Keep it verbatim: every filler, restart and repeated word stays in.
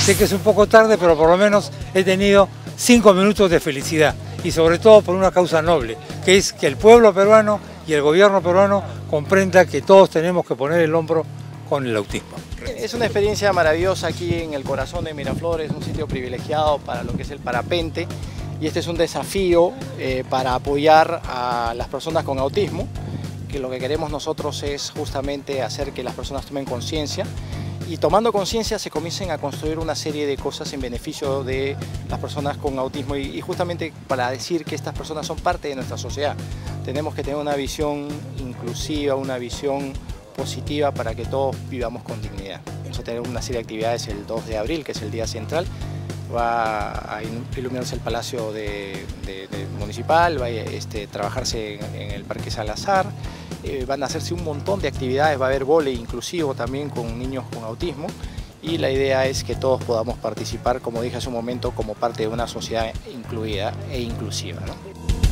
Sé que es un poco tarde, pero por lo menos he tenido cinco minutos de felicidad y sobre todo por una causa noble, que es que el pueblo peruano y el gobierno peruano comprenda que todos tenemos que poner el hombro con el autismo. Es una experiencia maravillosa aquí en el corazón de Miraflores, un sitio privilegiado para lo que es el parapente, y este es un desafío eh, para apoyar a las personas con autismo, que lo que queremos nosotros es justamente hacer que las personas tomen conciencia, y tomando conciencia se comiencen a construir una serie de cosas en beneficio de las personas con autismo, y, y justamente para decir que estas personas son parte de nuestra sociedad. Tenemos que tener una visión inclusiva, una visión positiva para que todos vivamos con dignidad. Vamos a tener una serie de actividades el dos de abril, que es el día central. Va a iluminarse el Palacio de, de, de Municipal, va a este, trabajarse en, en el Parque Salazar, eh, van a hacerse un montón de actividades, va a haber vóley inclusivo también con niños con autismo, y la idea es que todos podamos participar, como dije hace un momento, como parte de una sociedad incluida e inclusiva, ¿no?